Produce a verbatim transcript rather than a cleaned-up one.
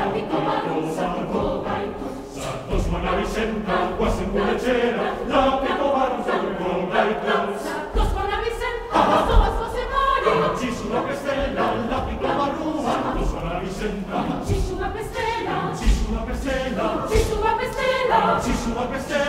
Picco Santo Santo suona Vicenta, quasi un po' leggera, la Picco Baru Santo Santo suona Vicenta, la sua se mari. Ci sulla Pestella, la Picco Baru Santo suona Vicenta. Ci sulla Pestella, ci sulla Pestella, ci sulla Pestella, ci sulla Pestella.